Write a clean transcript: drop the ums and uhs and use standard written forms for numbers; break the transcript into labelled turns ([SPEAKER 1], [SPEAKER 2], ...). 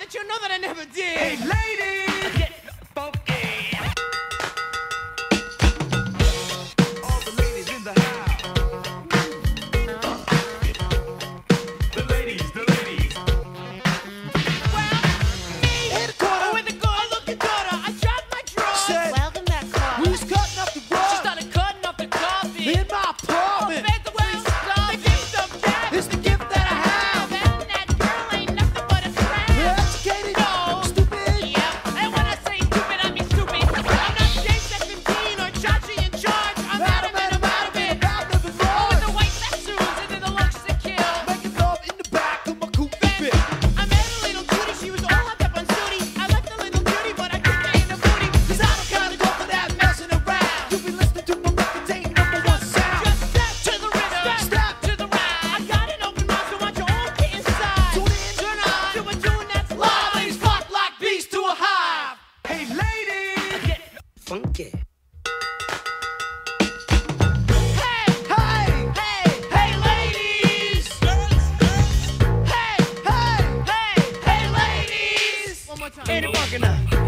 [SPEAKER 1] did you know that I never did?
[SPEAKER 2] Hey, ladies, get funky. All the ladies in the house. The ladies, the ladies.
[SPEAKER 1] Well, me,
[SPEAKER 2] Hey, Dakota.
[SPEAKER 1] with the girl looking daughter, I dropped my drawers.
[SPEAKER 2] Said-
[SPEAKER 1] Welcome back, Carl.
[SPEAKER 2] We was cutting up the
[SPEAKER 1] She
[SPEAKER 2] rug
[SPEAKER 1] started cutting up the coffee.
[SPEAKER 2] in my apartment.
[SPEAKER 1] The gift of gab.
[SPEAKER 2] It's the gift that I have.
[SPEAKER 1] That girl ain't nothing but a crab.
[SPEAKER 2] Educated,
[SPEAKER 1] No.
[SPEAKER 2] stupid.
[SPEAKER 1] Yep. And when I say stupid, I mean stupid. I'm not James 17 or Chachi in charge. I'm Adam and I'm out of it. Oh, with the white festoons and then the looks to kill.
[SPEAKER 2] Making love in the back of my coupe fit.
[SPEAKER 1] I met a little cutie, she was all hopped up on Sooty. I left the little cutie, but I kicked her in the booty.
[SPEAKER 2] Cause I don't kinda go for that messing around. You be listening to my records, ain't #1 sound.
[SPEAKER 1] Just step to the rhythm,
[SPEAKER 2] Step
[SPEAKER 1] to the ride. I got an open mouth, so want you all get inside.
[SPEAKER 2] Tune in.
[SPEAKER 1] Turn on to a tune that's live. Ladies flock like bees to a hive.
[SPEAKER 2] Hey, ladies, get funky.
[SPEAKER 1] Hey,
[SPEAKER 2] Hey,
[SPEAKER 1] hey, hey, ladies. Hey,
[SPEAKER 2] hey.
[SPEAKER 1] hey, hey, ladies. One more time.
[SPEAKER 2] Ain't it funky now?